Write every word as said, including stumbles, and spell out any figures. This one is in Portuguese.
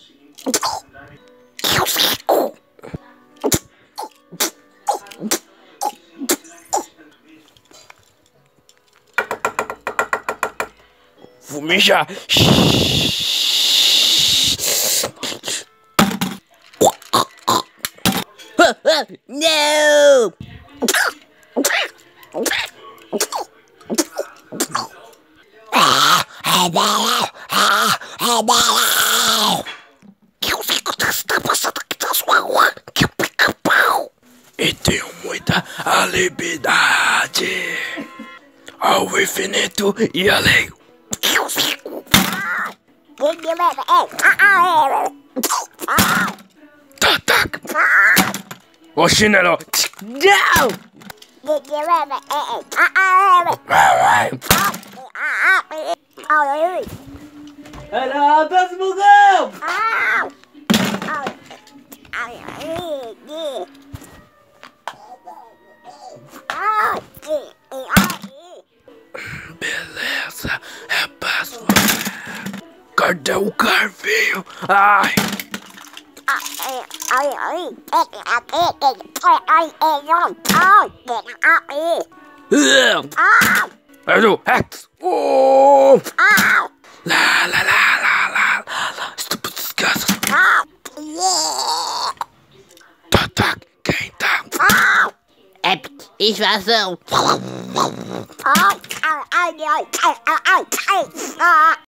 Vou mijar. Não! Que eu fico está passando aqui da sua rua, que o pica-pau. E tenho muita liberdade ao infinito e além. Que eu fico. Tá, tá. Ô chinelo. Não! Olha, próximo gol! Beleza, é passo. Cadê o carvinho? Ai. É do Rex. Oh. Lá, lá, lá, lá, lá, lá. Estúpido desgraça. Tá, tá. Quem tá? É invasão!